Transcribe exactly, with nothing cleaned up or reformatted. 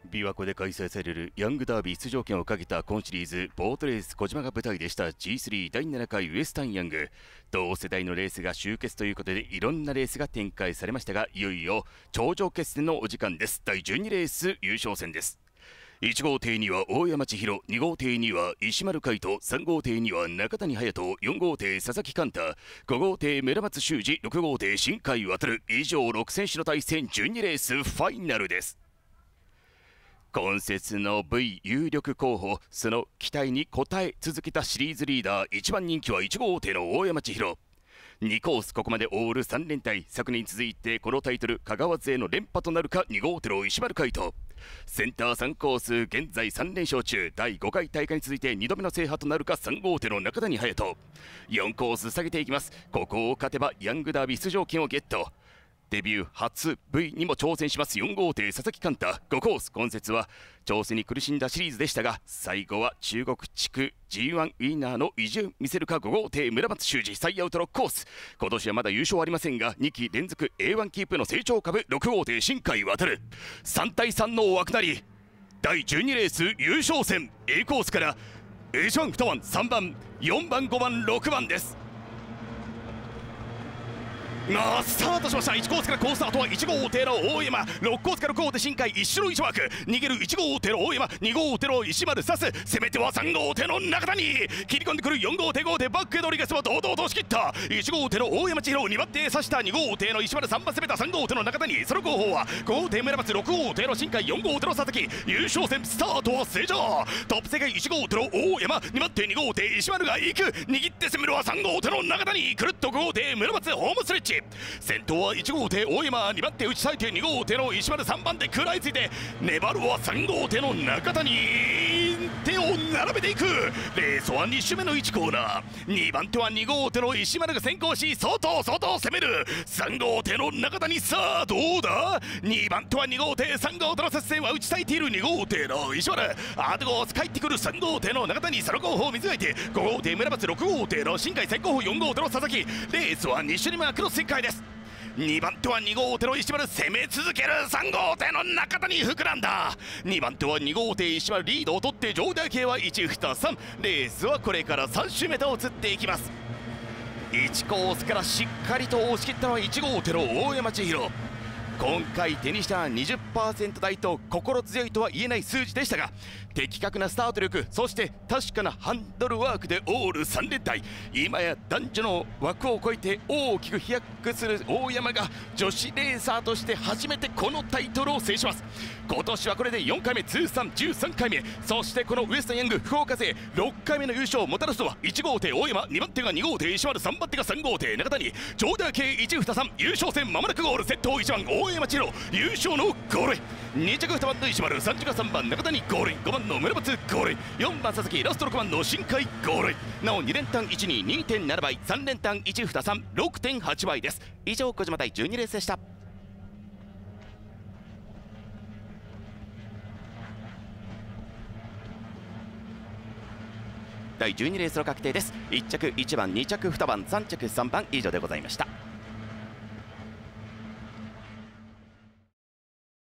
琵琶湖で開催されるヤングダービー出場権をかけた今シリーズボートレース小島が舞台でした ジースリー だいななかいウエスタンヤング。同世代のレースが集結ということでいろんなレースが展開されましたが、いよいよ頂上決戦のお時間です。だいじゅうにレース優勝戦です。いち号艇には大山千尋、に号艇には石丸海斗、さん号艇には中谷隼人、よん号艇佐々木寛太、ご号艇村松修二、ろく号艇新海航、以上ろく選手の対戦じゅうにレースファイナルです。今節の V 有力候補、その期待に応え続けたシリーズリーダー、いちばん人気はいち号艇の大山千尋。にコースここまでオールさん連隊、昨年に続いてこのタイトル香川勢の連覇となるか。に号艇の石丸海斗、センターさんコース現在さん連勝中、だいごかい大会に続いてにどめの制覇となるか。さん号艇の中谷隼人、よんコース下げていきます。ここを勝てばヤングダービー出場権をゲット。デビュー初 V にも挑戦しますよん号艇佐々木寛太。ごコース今節は調整に苦しんだシリーズでしたが、最後は中国地区 ジーワン ウィナーの意地を見せるか。ご号艇村松修二、最アウトろくコース。今年はまだ優勝ありませんがにき連続 エーワン キープの成長株。ろく号艇新海航、さん対さんの枠なりだいじゅうにレース優勝戦 A コースからいちばん、にばん、さんばん、よんばん、ごばん、ろくばんです。まあスタートしました。いちコースから好スタートはいち号艇の大山、ろくコースからろく号艇新海、一種のいち枠逃げるいち号艇の大山、に号艇の石丸刺す、攻めてはさん号艇の中谷、切り込んでくるよん号艇ご号艇バックへのリガスは堂々と押し切った。いち号艇の大山千尋、にばん手刺したに号艇の石丸、さんばん攻めたさん号艇の中谷、その後方はご号艇村松、ろく号艇の新海、よん号艇の佐々木。優勝戦スタートは正常。トップ世界いち号艇の大山、にばん手に号艇石丸が行く、握って攻めるはさん号艇の中谷、くるっとご号艇村松ホームストレッチ。先頭はいち号艇大山、にばん手内最低に号艇の石丸、さんばん手食らいついて粘るはさん号艇の中谷、手を並べていく。レースはに周目のいちコーナー、にばん手はに号艇の石丸が先行し外外を攻めるさん号艇の中谷。さあどうだ。にばん手はに号艇、さん号艇の接戦は打ち裂いているに号艇の石丸、アドゴース帰ってくるさん号艇の中谷、その後方を水がいてご号艇村松、ろく号艇の新海、先行方よん号艇の佐々木。レースはに周にマークの旋回です。にばん手はに号艇の石丸、攻め続けるさん号艇の中谷、膨らんだ。にばん手はに号艇石丸、リードを取って上台形はいち、に、さん。レースはこれからさん周目と移っていきます。いちコースからしっかりと押し切ったのはいち号艇の大山千尋。今回手にした にじゅっパーセント 台と心強いとは言えない数字でしたが、的確なスタート力、そして確かなハンドルワークでオールさん連隊、今や男女の枠を超えて大きく飛躍する大山が女子レーサーとして初めてこのタイトルを制します。今年はこれでよんかいめ、通算じゅうさんかいめ、そしてこのウエスタンヤング福岡勢ろっかいめの優勝をもたらすのはいち号艇大山、にばん手がに号艇石丸、さんばん手がさん号艇中谷。上台系いち、に、さん、優勝戦まもなくゴール。先頭いちばん大山千尋、優勝のゴールイン。に着にばんの石丸、さん着がさんばん中谷ゴールイン、ごばんの村松ゴールイン、よんばん佐々木、ラストろくばんの新海ゴールイン。なおに連単いちに にてんなな 倍、さん連単いち、に、さん ろくてんはち 倍です。以上小島だいじゅうにレースでした。だいじゅうにレースの確定です。いち着いちばん、に着にばん、さん着さんばん以上でございました。